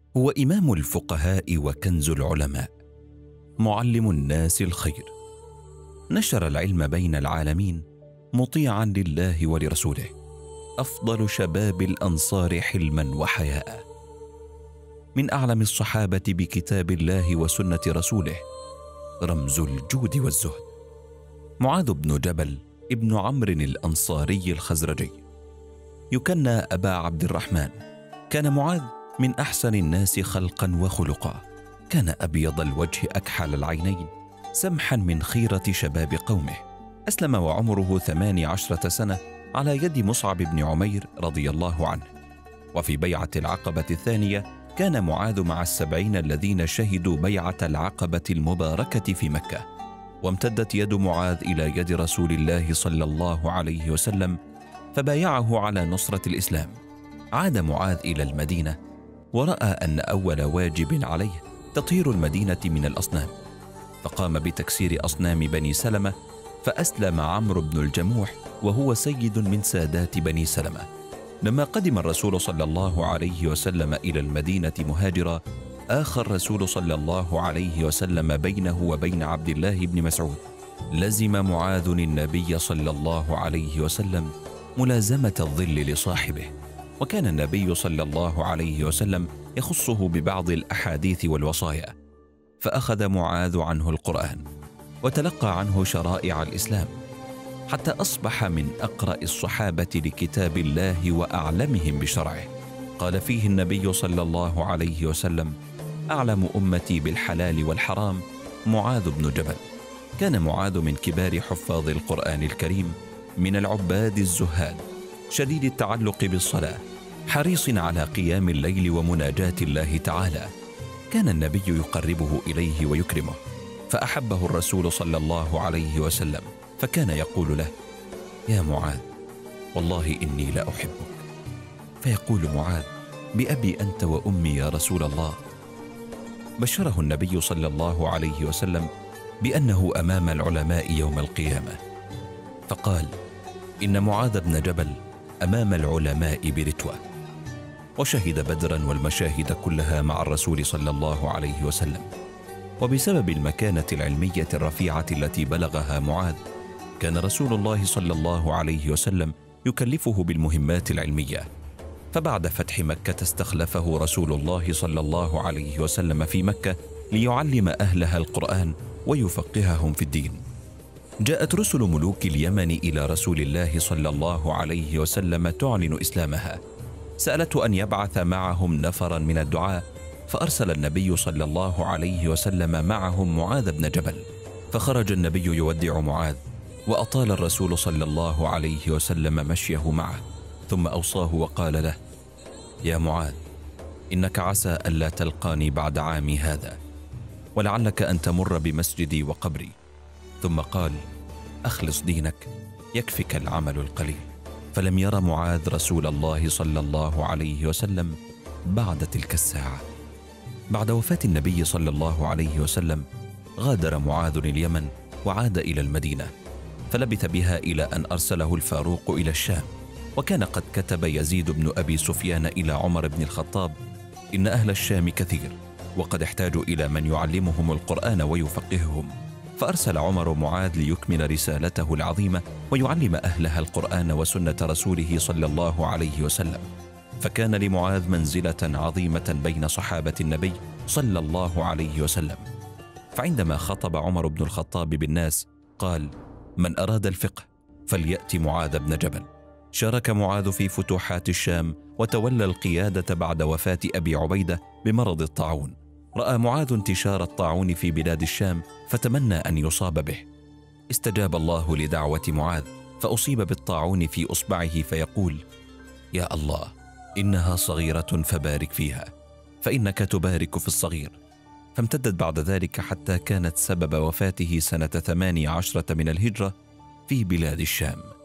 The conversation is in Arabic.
هو إمام الفقهاء وكنز العلماء، معلم الناس الخير، نشر العلم بين العالمين مطيعا لله ولرسوله، أفضل شباب الأنصار حلما وحياء، من أعلم الصحابة بكتاب الله وسنة رسوله، رمز الجود والزهد. معاذ بن جبل ابن عمرو الأنصاري الخزرجي، يكنى أبا عبد الرحمن. كان معاذ من أحسن الناس خلقا وخلقا، كان أبيض الوجه أكحل العينين، سمحا من خيرة شباب قومه. أسلم وعمره 18 سنة على يد مصعب بن عمير رضي الله عنه. وفي بيعة العقبة الثانية كان معاذ مع 70 الذين شهدوا بيعة العقبة المباركة في مكة. وامتدت يد معاذ إلى يد رسول الله صلى الله عليه وسلم فبايعه على نصرة الإسلام. عاد معاذ إلى المدينة ورأى أن أول واجب عليه تطهير المدينة من الأصنام، فقام بتكسير أصنام بني سلمة، فأسلم عمرو بن الجموح وهو سيد من سادات بني سلمة. لما قدم الرسول صلى الله عليه وسلم إلى المدينة مهاجرا، آخى الرسول صلى الله عليه وسلم بينه وبين عبد الله بن مسعود. لزم معاذ النبي صلى الله عليه وسلم ملازمة الظل لصاحبه، وكان النبي صلى الله عليه وسلم يخصه ببعض الأحاديث والوصايا، فأخذ معاذ عنه القرآن وتلقى عنه شرائع الإسلام، حتى أصبح من أقرأ الصحابة لكتاب الله وأعلمهم بشرعه. قال فيه النبي صلى الله عليه وسلم: أعلم أمتي بالحلال والحرام معاذ بن جبل. كان معاذ من كبار حفاظ القرآن الكريم، من العباد الزهاد، شديد التعلق بالصلاة، حريص على قيام الليل ومناجاة الله تعالى. كان النبي يقربه إليه ويكرمه، فأحبه الرسول صلى الله عليه وسلم، فكان يقول له: يا معاذ، والله إني لأحبك. فيقول معاذ: بأبي أنت وأمي يا رسول الله. بشره النبي صلى الله عليه وسلم بأنه أمام العلماء يوم القيامة، فقال: إن معاذ بن جبل أمام العلماء برتوة. وشهد بدرا والمشاهد كلها مع الرسول صلى الله عليه وسلم. وبسبب المكانة العلمية الرفيعة التي بلغها معاذ، كان رسول الله صلى الله عليه وسلم يكلفه بالمهمات العلمية. فبعد فتح مكة استخلفه رسول الله صلى الله عليه وسلم في مكة ليعلم أهلها القرآن ويفقههم في الدين. جاءت رسل ملوك اليمن إلى رسول الله صلى الله عليه وسلم تعلن إسلامها، سألته أن يبعث معهم نفرا من الدعاة، فأرسل النبي صلى الله عليه وسلم معهم معاذ بن جبل. فخرج النبي يودع معاذ، وأطال الرسول صلى الله عليه وسلم مشيه معه، ثم أوصاه وقال له: يا معاذ، إنك عسى ألا تلقاني بعد عامي هذا، ولعلك أن تمر بمسجدي وقبري. ثم قال: أخلص دينك، يكفك العمل القليل. فلم ير معاذ رسول الله صلى الله عليه وسلم بعد تلك الساعة. بعد وفاة النبي صلى الله عليه وسلم غادر معاذ اليمن وعاد إلى المدينة، فلبث بها إلى أن أرسله الفاروق إلى الشام. وكان قد كتب يزيد بن أبي سفيان إلى عمر بن الخطاب: إن أهل الشام كثير، وقد احتاجوا إلى من يعلمهم القرآن ويفقههم. فأرسل عمر معاذ ليكمل رسالته العظيمة ويعلم أهلها القرآن وسنة رسوله صلى الله عليه وسلم. فكان لمعاذ منزلة عظيمة بين صحابة النبي صلى الله عليه وسلم. فعندما خطب عمر بن الخطاب بالناس قال: من أراد الفقه فليأتي معاذ بن جبل. شارك معاذ في فتوحات الشام، وتولى القيادة بعد وفاة أبي عبيدة بمرض الطاعون. رأى معاذ انتشار الطاعون في بلاد الشام، فتمنى أن يصاب به. استجاب الله لدعوة معاذ، فأصيب بالطاعون في أصبعه، فيقول: يا الله، إنها صغيرة فبارك فيها، فإنك تبارك في الصغير. فامتدت بعد ذلك حتى كانت سبب وفاته سنة 18 من الهجرة في بلاد الشام.